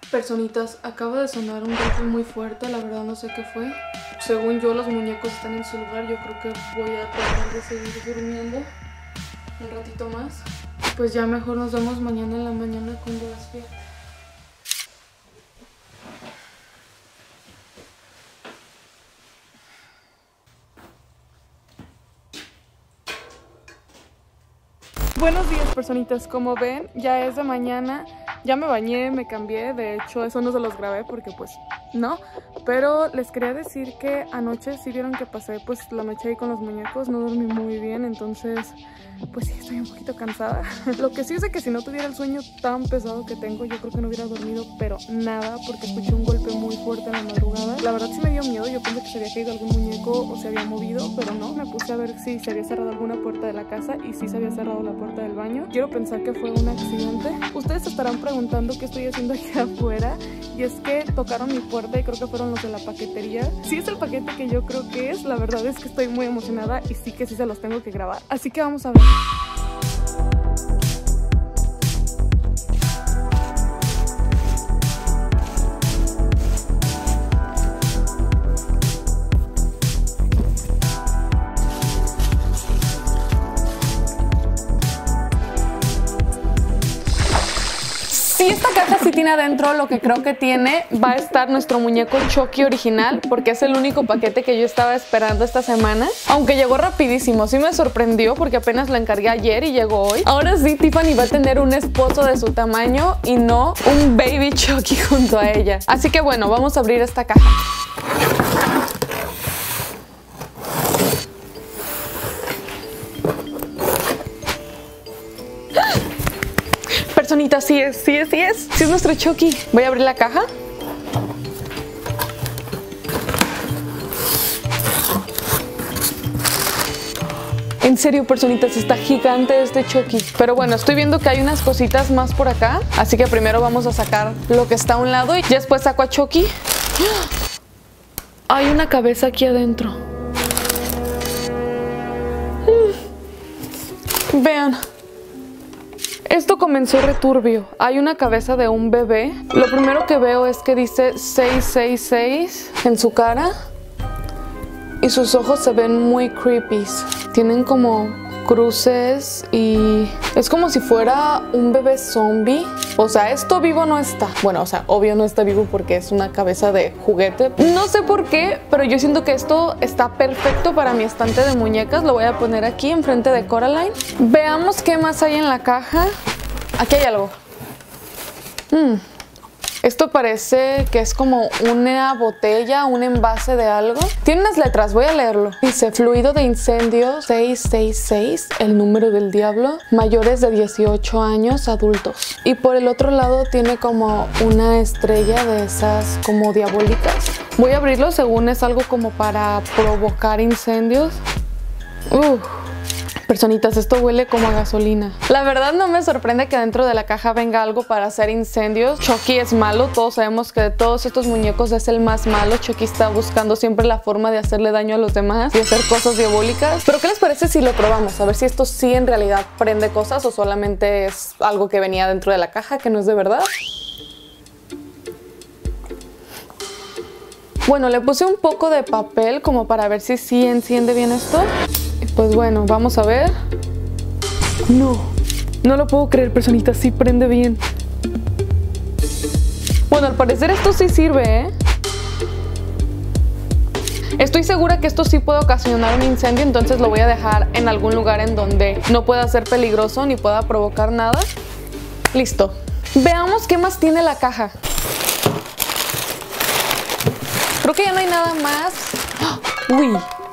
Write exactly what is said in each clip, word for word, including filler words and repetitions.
Personitas, acaba de sonar un golpe muy fuerte, la verdad no sé qué fue. Según yo los muñecos están en su lugar, yo creo que voy a tratar de seguir durmiendo un ratito más. Pues ya mejor nos vemos mañana en la mañana cuando despierte. Buenos días, personitas. Como ven, ya es de mañana. Ya me bañé, me cambié. De hecho, eso no se los grabé porque pues no. Pero les quería decir que anoche sí vieron que pasé pues la noche ahí con los muñecos. No dormí muy bien, entonces pues sí estoy un poquito cansada. Lo que sí es de que si no tuviera el sueño tan pesado que tengo, yo creo que no hubiera dormido pero nada, porque escuché un golpe muy fuerte en la madrugada. La verdad sí me dio miedo. Yo pensé que se había caído algún muñeco o se había movido, pero no. Me puse a ver si se había cerrado alguna puerta de la casa y sí se había cerrado la puerta del baño. Quiero pensar que fue un accidente. Ustedes se estarán preguntando qué estoy haciendo aquí afuera, y es que tocaron mi puerta y creo que fueron los de la paquetería. Si es el paquete que yo creo que es, la verdad es que estoy muy emocionada y sí que sí se los tengo que grabar. Así que vamos a ver. Si esta caja sí tiene adentro lo que creo que tiene, va a estar nuestro muñeco Chucky original, porque es el único paquete que yo estaba esperando esta semana. Aunque llegó rapidísimo, sí me sorprendió porque apenas la encargué ayer y llegó hoy. Ahora sí, Tiffany va a tener un esposo de su tamaño y no un baby Chucky junto a ella. Así que bueno, vamos a abrir esta caja. Personitas, sí es, sí es, sí es. Sí es nuestro Chucky. Voy a abrir la caja. En serio, personitas, está gigante este Chucky. Pero bueno, estoy viendo que hay unas cositas más por acá. Así que primero vamos a sacar lo que está a un lado y después saco a Chucky. Hay una cabeza aquí adentro. Vean. Esto comenzó returbio. Hay una cabeza de un bebé. Lo primero que veo es que dice seis seis seis en su cara. Y sus ojos se ven muy creepy. Tienen como cruces y es como si fuera un bebé zombie. O sea, esto vivo no está. Bueno, o sea, obvio no está vivo porque es una cabeza de juguete. No sé por qué, pero yo siento que esto está perfecto para mi estante de muñecas. Lo voy a poner aquí enfrente de Coraline. Veamos qué más hay en la caja. Aquí hay algo. Hmm. Esto parece que es como una botella, un envase de algo. Tiene unas letras, voy a leerlo. Dice fluido de incendio seis seis seis, el número del diablo, mayores de dieciocho años, adultos. Y por el otro lado tiene como una estrella de esas como diabólicas. Voy a abrirlo, según es algo como para provocar incendios. Uf. Personitas, esto huele como a gasolina. La verdad no me sorprende que dentro de la caja venga algo para hacer incendios. Chucky es malo, todos sabemos que de todos estos muñecos es el más malo. Chucky está buscando siempre la forma de hacerle daño a los demás y hacer cosas diabólicas. Pero ¿qué les parece si lo probamos? A ver si esto sí en realidad prende cosas o solamente es algo que venía dentro de la caja, que no es de verdad. Bueno, le puse un poco de papel como para ver si sí enciende bien esto. Pues bueno, vamos a ver. No, no lo puedo creer, personitas, sí prende bien. Bueno, al parecer esto sí sirve, ¿eh? Estoy segura que esto sí puede ocasionar un incendio, entonces lo voy a dejar en algún lugar en donde no pueda ser peligroso ni pueda provocar nada. Listo. Veamos qué más tiene la caja. Creo que ya no hay nada más. Uy.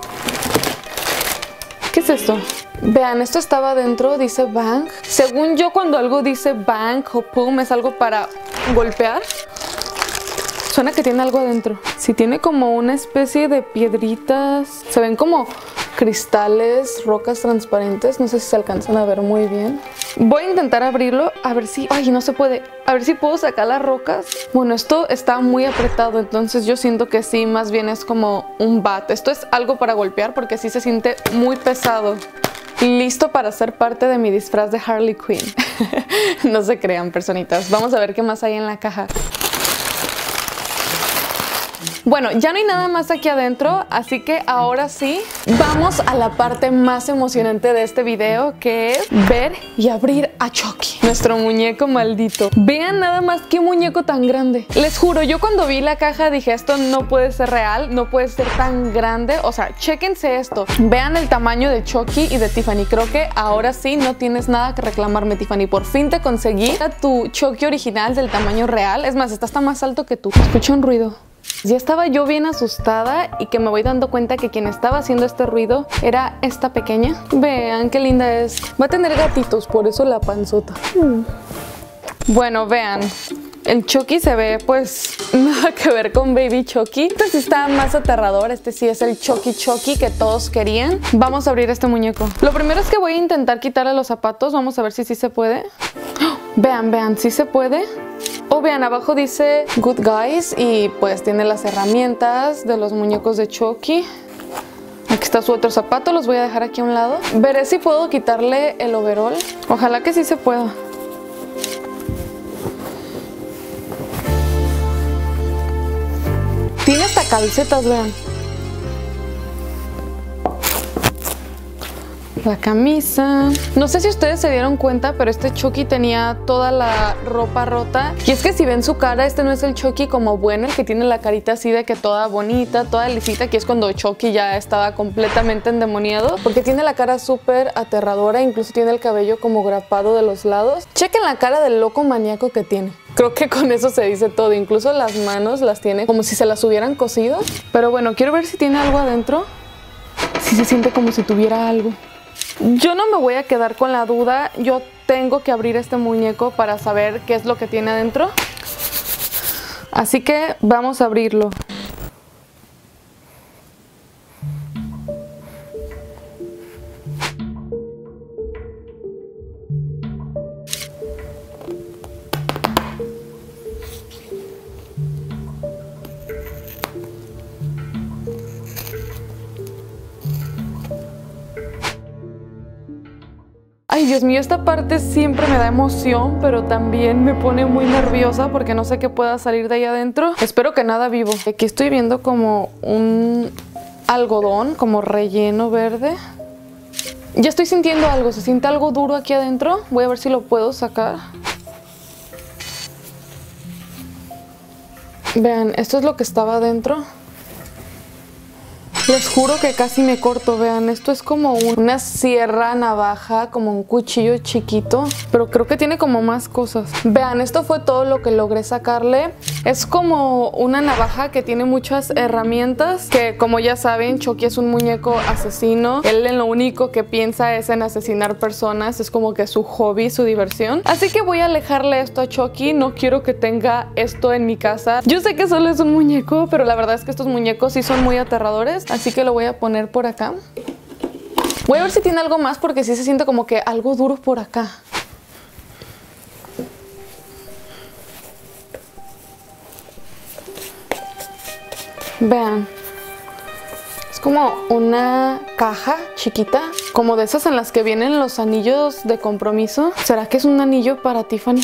¿Qué es esto? Vean, esto estaba adentro, dice bang. Según yo, cuando algo dice bang o pum, es algo para golpear. Suena que tiene algo adentro. Sí, tiene como una especie de piedritas. Se ven como cristales, rocas transparentes. No sé si se alcanzan a ver muy bien. Voy a intentar abrirlo, a ver si... Ay, no se puede. A ver si puedo sacar las rocas. Bueno, esto está muy apretado, entonces yo siento que sí, más bien es como un bat. Esto es algo para golpear porque sí se siente muy pesado. Listo para ser parte de mi disfraz de Harley Quinn. No se crean, personitas. Vamos a ver qué más hay en la caja. Bueno, ya no hay nada más aquí adentro, así que ahora sí, vamos a la parte más emocionante de este video, que es ver y abrir a Chucky, nuestro muñeco maldito. Vean nada más qué muñeco tan grande. Les juro, yo cuando vi la caja dije, esto no puede ser real, no puede ser tan grande. O sea, chéquense esto. Vean el tamaño de Chucky y de Tiffany. Creo que ahora sí no tienes nada que reclamarme, Tiffany. Por fin te conseguí a tu Chucky original del tamaño real. Es más, está hasta más alto que tú. Escucho un ruido. Ya estaba yo bien asustada y que me voy dando cuenta que quien estaba haciendo este ruido era esta pequeña. Vean qué linda es. Va a tener gatitos, por eso la panzota. Mm. Bueno, vean. El Chucky se ve pues nada que ver con Baby Chucky. Este sí está más aterrador. Este sí es el Chucky Chucky que todos querían. Vamos a abrir este muñeco. Lo primero es que voy a intentar quitarle los zapatos. Vamos a ver si sí se puede. ¡Oh! Vean, vean, sí se puede. O vean, abajo dice Good Guys y pues tiene las herramientas de los muñecos de Chucky. Aquí está su otro zapato, los voy a dejar aquí a un lado. Veré si puedo quitarle el overall. Ojalá que sí se pueda. Tiene hasta calcetas, vean. La camisa. No sé si ustedes se dieron cuenta, pero este Chucky tenía toda la ropa rota. Y es que si ven su cara, este no es el Chucky como bueno, el que tiene la carita así de que toda bonita, toda lisita, que es cuando Chucky ya estaba completamente endemoniado. Porque tiene la cara súper aterradora, incluso tiene el cabello como grapado de los lados. Chequen la cara del loco maníaco que tiene. Creo que con eso se dice todo. Incluso las manos las tiene como si se las hubieran cosido. Pero bueno, quiero ver si tiene algo adentro. Si se siente como si tuviera algo. Yo no me voy a quedar con la duda. Yo tengo que abrir este muñeco para saber qué es lo que tiene adentro. Así que vamos a abrirlo. Ay, Dios mío, esta parte siempre me da emoción, pero también me pone muy nerviosa porque no sé qué pueda salir de ahí adentro. Espero que nada vivo. Aquí estoy viendo como un algodón, como relleno verde. Ya estoy sintiendo algo, se siente algo duro aquí adentro. Voy a ver si lo puedo sacar. Vean, esto es lo que estaba adentro. Les juro que casi me corto, vean, esto es como una sierra navaja, como un cuchillo chiquito, pero creo que tiene como más cosas. Vean, esto fue todo lo que logré sacarle. Es como una navaja que tiene muchas herramientas, que como ya saben, Chucky es un muñeco asesino. Él en lo único que piensa es en asesinar personas, es como que su hobby, su diversión. Así que voy a alejarle esto a Chucky, no quiero que tenga esto en mi casa. Yo sé que solo es un muñeco, pero la verdad es que estos muñecos sí son muy aterradores. Así que lo voy a poner por acá. Voy a ver si tiene algo más porque sí se siente como que algo duro por acá. Vean. Es como una caja chiquita, como de esas en las que vienen los anillos de compromiso. ¿Será que es un anillo para Tiffany?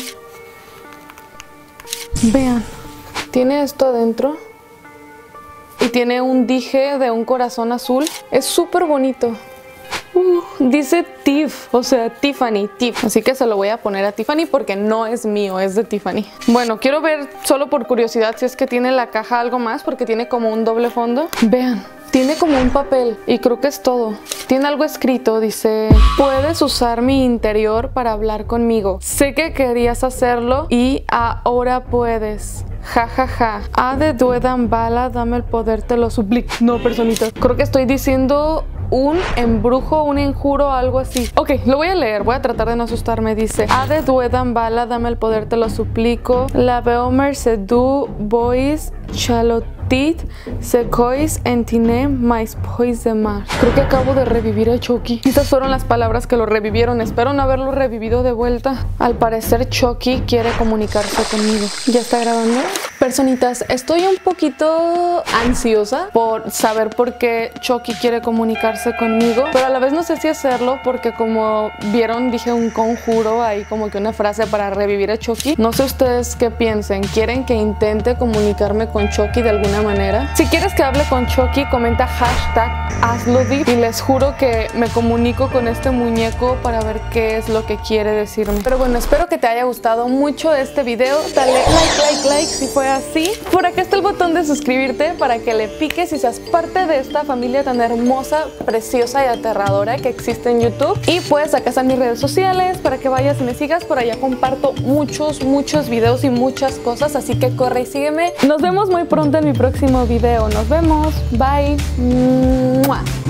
Vean. Tiene esto adentro. Y tiene un dije de un corazón azul. Es súper bonito. Uh, dice Tiff, o sea, Tiffany, Tiff. Así que se lo voy a poner a Tiffany porque no es mío, es de Tiffany. Bueno, quiero ver solo por curiosidad si es que tiene la caja algo más porque tiene como un doble fondo. Vean, tiene como un papel y creo que es todo. Tiene algo escrito, dice: puedes usar mi interior para hablar conmigo. Sé que querías hacerlo y ahora puedes. Ja, ja, ja. A de duedan bala, dame el poder, te lo suplico. No, personita. Creo que estoy diciendo un embrujo, un enjuro, algo así. Ok, lo voy a leer. Voy a tratar de no asustarme. Dice: a de duedan bala, dame el poder, te lo suplico. La veo mercedú, bois, chalotit, secois, entine, mais pois de mar. Creo que acabo de revivir a Chucky. Estas fueron las palabras que lo revivieron. Espero no haberlo revivido de vuelta. Al parecer Chucky quiere comunicarse conmigo. ¿Ya está grabando? Personitas, estoy un poquito ansiosa por saber por qué Chucky quiere comunicarse conmigo, pero a la vez no sé si hacerlo porque como vieron dije un conjuro ahí, como que una frase para revivir a Chucky. No sé ustedes qué piensen, ¿quieren que intente comunicarme con Chucky de alguna manera? Si quieres que hable con Chucky, comenta hashtag HazloDip y les juro que me comunico con este muñeco para ver qué es lo que quiere decirme. Pero bueno, espero que te haya gustado mucho este video. Dale like, like, like si fue así. Por acá está el botón de suscribirte para que le piques y seas parte de esta familia tan hermosa, preciosa y aterradora que existe en YouTube. Y pues acá están mis redes sociales para que vayas y me sigas. Por allá comparto muchos, muchos videos y muchas cosas, así que corre y sígueme. Nos vemos muy pronto en mi próximo video. Nos vemos. Bye. ¡Mua!